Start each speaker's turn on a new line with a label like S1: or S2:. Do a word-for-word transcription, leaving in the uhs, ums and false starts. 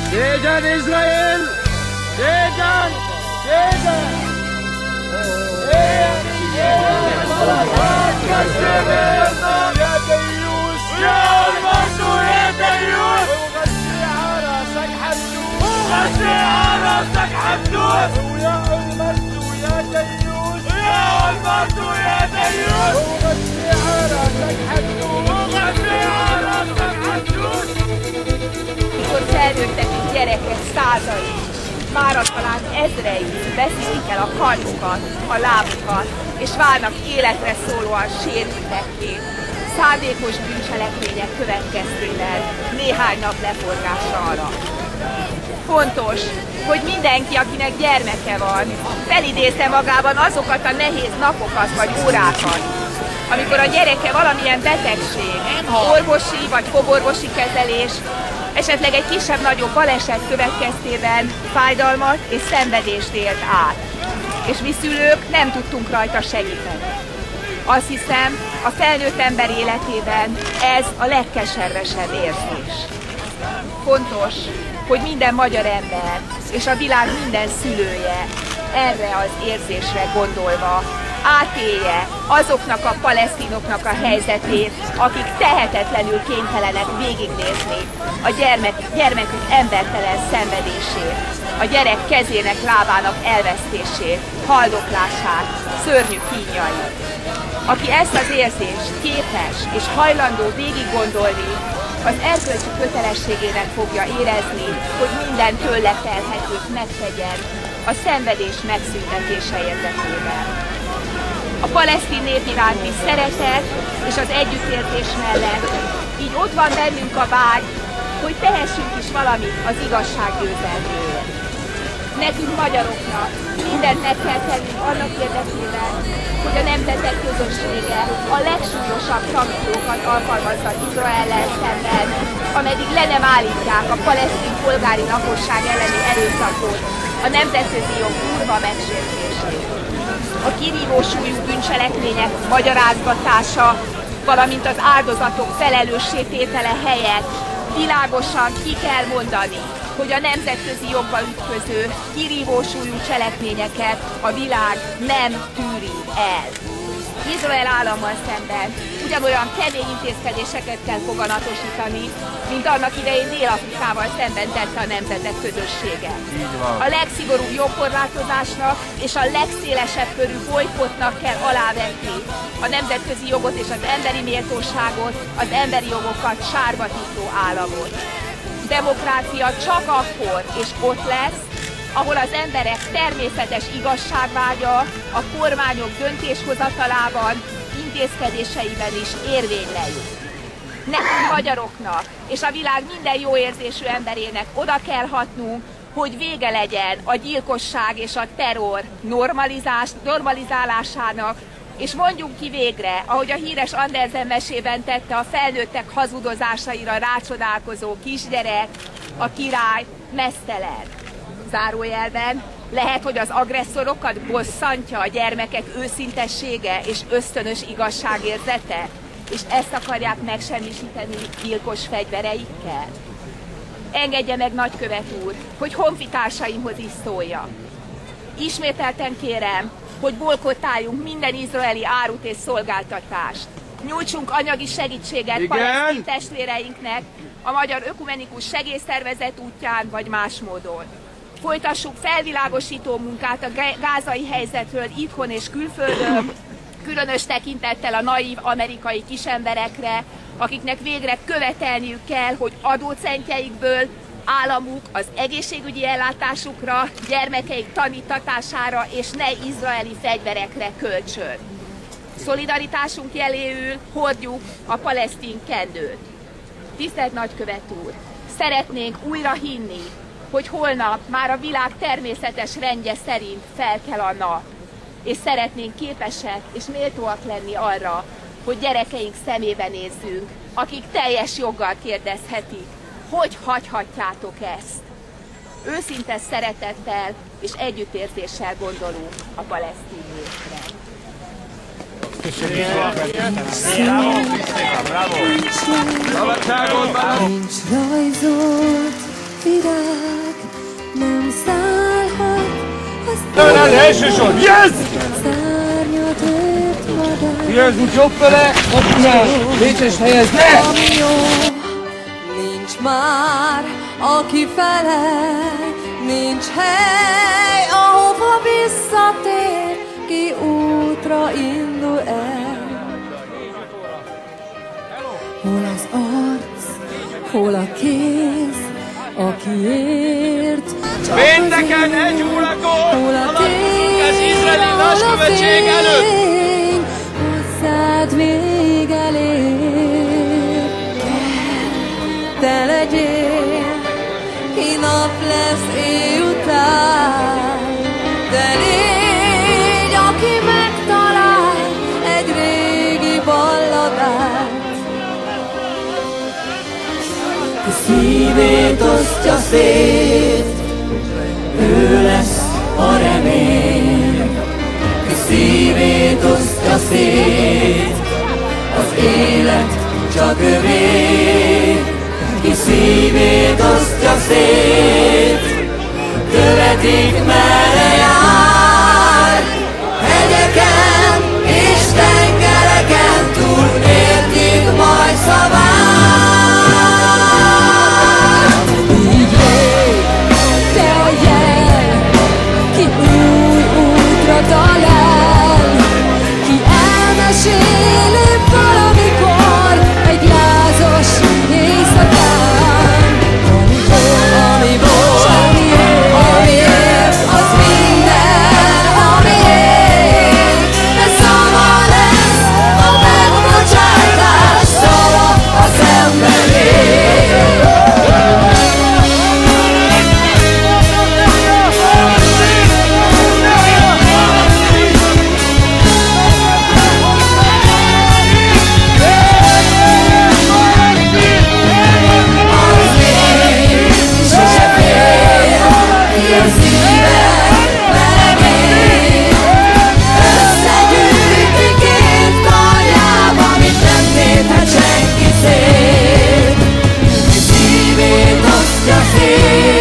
S1: Szégyen Izrael! Szégyen! Szégyen!
S2: راسك حدود ويا المرد ويا ديوس ويا المرد ويا ديوس وغسي راسك حدود وغسي راسك حدود.
S3: Mikor felnőttek és gyerekek százai, váratlanán ezrei veszítik el a karjukat, a lábukat, és válnak életre szólóan sérültekké, szándékos bűncselekmények következtében néhány nap leforgása alatt. Fontos, hogy mindenki, akinek gyermeke van, felidézze magában azokat a nehéz napokat vagy órákat, amikor a gyereke valamilyen betegség, orvosi vagy fogorvosi kezelés, esetleg egy kisebb-nagyobb baleset következtében fájdalmat és szenvedést élt át, és mi szülők nem tudtunk rajta segíteni. Azt hiszem, a felnőtt ember életében ez a legkeservesebb érzés. Fontos, hogy minden magyar ember és a világ minden szülője erre az érzésre gondolva átélje azoknak a palesztinoknak a helyzetét, akik tehetetlenül kénytelenek végignézni a gyermek, gyermekük embertelen szenvedését, a gyerek kezének, lábának elvesztését, haldoklását, szörnyű kínjait. Aki ezt az érzést képes és hajlandó végig gondolni, az erkölcsi kötelességének fogja érezni, hogy minden tőle telhetőt megtegyen a szenvedés megszüntetése érdekében. A palesztin nép iránti szeretet és az együttérzés mellett így ott van bennünk a vágy, hogy tehessünk is valamit az igazság győzelméért. Nekünk magyaroknak mindent meg kell tennünk annak érdekében, hogy a nemzetek közössége a legsúlyosabb szankciókat alkalmazza Izraellel szemben, ameddig le nem állítják a palesztin polgári lakosság elleni erőszakot, a nemzetközi jog durva megsértését. A kirívó súlyú bűncselekmények magyarázgatása, valamint az áldozatok felelősségtétele helyett világosan ki kell mondani, hogy a nemzetközi jogba ütköző, kirívó súlyú cselekményeket a világ nem tűri el. Izrael állammal szemben ugyanolyan kemény intézkedéseket kell foganatosítani, mint annak idején Dél-Afrikával szemben tette a nemzetek közössége. A legszigorúbb jogkorlátozásnak és a legszélesebb körű bojkottnak kell alávetni a nemzetközi jogot és az emberi méltóságot, az emberi jogokat sárba tipró államot. Demokrácia csak akkor és ott lesz, ahol az emberek természetes igazságvágya a kormányok döntéshozatalában, intézkedéseiben is érvényre jut. Nekünk magyaroknak és a világ minden jó érzésű emberének oda kell hatnunk, hogy vége legyen a gyilkosság és a terror normalizálásának, és mondjunk ki végre, ahogy a híres Andersen mesében tette a felnőttek hazudozásaira rácsodálkozó kisgyerek, a király meztelen. Zárójelben, lehet, hogy az agresszorokat bosszantja a gyermekek őszintessége és ösztönös igazságérzete, és ezt akarják megsemmisíteni gyilkos fegyvereikkel? Engedje meg, nagykövet úr, hogy honfitársaimhoz is szóljak. Ismételten kérem, hogy bolkottáljunk minden izraeli árut és szolgáltatást. Nyújtsunk anyagi segítséget palesztin testvéreinknek a Magyar Ökumenikus Segélyszervezet útján vagy más módon. Folytassuk felvilágosító munkát a gázai helyzetről itthon és külföldön, különös tekintettel a naív amerikai kisemberekre, akiknek végre követelniük kell, hogy adócentjeikből államuk az egészségügyi ellátásukra, gyermekeik tanítatására és ne izraeli fegyverekre költsön. Szolidaritásunk jeléül hordjuk a palesztin kendőt. Tisztelt nagykövet úr, szeretnénk újra hinni, hogy holnap már a világ természetes rendje szerint felkel a nap, és szeretnénk képesek és méltóak lenni arra, hogy gyerekeink szemébe nézzünk, akik teljes joggal kérdezhetik, hogy hagyhatjátok ezt. Őszinte szeretettel és együttérzéssel gondolunk a palesztin népre.
S4: Nincs rajzolt virág
S1: Az első sor! Yes! Jössz úgy jobb fele, azt csinál! Vécses helyez, ne!
S4: Nincs már, aki felel, nincs hely, ahova visszatér, ki útra indul el. Hol az arc, hol a kéz, aki ért,
S2: Pénteken egy órakor haladunk az izraeli nagykövetség előtt.
S4: Hozzád még elér, kell te legyél, ki nap lesz éj után. De légy, aki megtalál egy régi balladát. Ki szívét osztja szét, ő lesz a remény. Ki szívét osztja szét, az élet csak övé. Ki szívét osztja szét, követik merre jár. Hegyeken és tengereken túl értik majd szavát. Így légy, te a jel, ki új útra talál, ki elmeséli valamikor egy lázas éjszakán. Ami volt, amiért, az minden, amiért. De szava lesz a megbocsátás, szava az emberé. Senki szép, ki szívét osztja szét.